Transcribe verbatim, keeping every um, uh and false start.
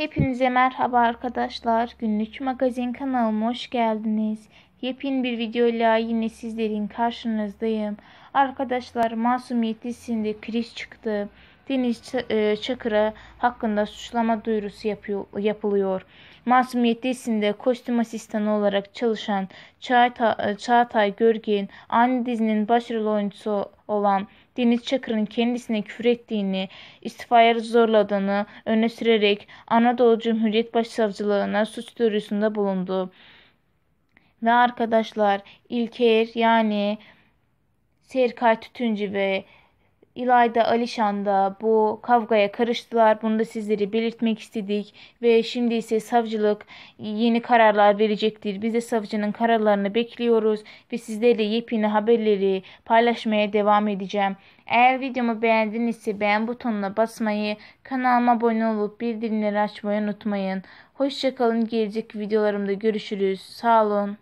Hepinize merhaba arkadaşlar. Günlük Magazin kanalıma hoş geldiniz. Yepyeni bir videoyla yine sizlerin karşınızdayım. Arkadaşlar, Masumiyet dizisinde kriz çıktı. Deniz e, Çakır'a hakkında suçlama duyurusu yapıyor, yapılıyor. Masumiyet dizisinde kostüm asistanı olarak çalışan Çağatay, Çağatay Görgen, aynı dizinin başrol oyuncusu olan Deniz Çakır'ın kendisine küfür ettiğini, istifaya zorladığını öne sürerek Anadolu Cumhuriyet Başsavcılığına suç duyurusunda bulundu. Ve arkadaşlar, İlker yani Serkay Tütüncü ve İlayda Alişan da bu kavgaya karıştılar. Bunu da sizlere belirtmek istedik. Ve şimdi ise savcılık yeni kararlar verecektir. Biz de savcının kararlarını bekliyoruz. Ve sizlerle yepyeni haberleri paylaşmaya devam edeceğim. Eğer videomu beğendinizse beğen butonuna basmayı, kanalıma abone olup bildirimleri açmayı unutmayın. Hoşçakalın. Gelecek videolarımda görüşürüz. Sağ olun.